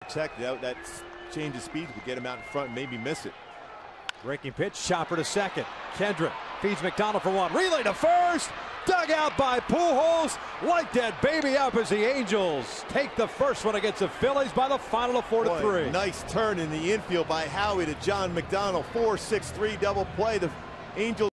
protect. That change of speed would get him out in front and maybe miss it. Breaking pitch, chopper to second. Kendrick feeds McDonald for one. Relay to first. Dug out by Pujols. Light that baby up as the Angels take the first one against the Phillies by the final of 4-3. Nice turn in the infield by Howie to John McDonald. 4-6-3 double play. The Angels